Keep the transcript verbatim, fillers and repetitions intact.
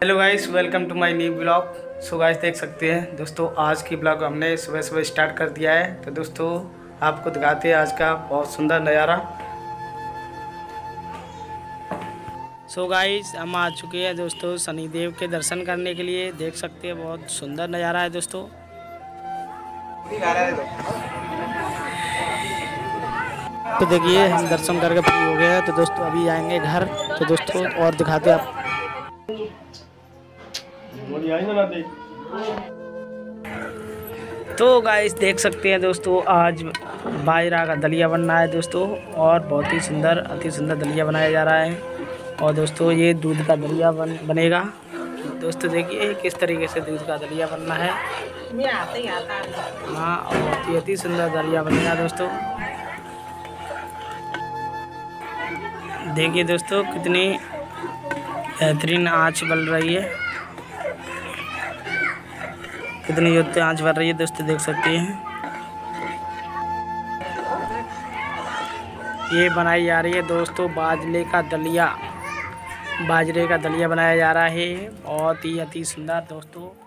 Hello guys, welcome to my new blog. So guys देख सकते हैं दोस्तों, आज की ब्लॉग हमने सुबह सुबह स्टार्ट कर दिया है। तो दोस्तों आपको दिखाते हैं आज का बहुत सुंदर नज़ारा। सो गाइस हम आ चुके हैं दोस्तों शनिदेव के दर्शन करने के लिए। देख सकते हैं बहुत सुंदर नज़ारा है दोस्तों। तो देखिए हम दर्शन करके फ्री हो गए हैं। तो दोस्तों अभी आएंगे घर। तो दोस्तों और दिखाते हैं आप। तो गाइस देख सकते हैं दोस्तों, आज बाजरा का दलिया बन रहा है दोस्तों, और बहुत ही सुंदर अति सुंदर दलिया बनाया जा रहा है। और दोस्तों ये दूध का दलिया बन बनेगा। दोस्तों देखिए किस तरीके से दूध का दलिया बनना है। हाँ, और बहुत ही अति सुंदर दलिया बनेगा दोस्तों। देखिए दोस्तों कितनी बेहतरीन आँच बल रही है, कितनी युक्त आँच बढ़ रही है दोस्तों, देख सकते हैं। ये बनाई जा रही है दोस्तों बाजरे का दलिया। बाजरे का दलिया बनाया जा रहा है, बहुत ही अति सुंदर दोस्तों।